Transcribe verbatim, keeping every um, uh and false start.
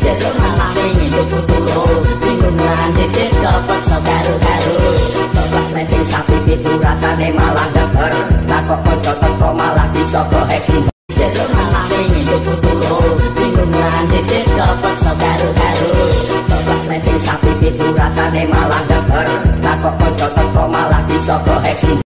Jero malah pengen tuku turu bingungan titik cepet segaru-garu Toplas lempeng sapi itu rasane malah deker Takok konco teko malah bisa koheksi Jero malah pengen tuku turu bingungan titik cepet segaru-garu Toplas lempeng sapi itu rasane malah deker Takok konco teko malah bisa koheksi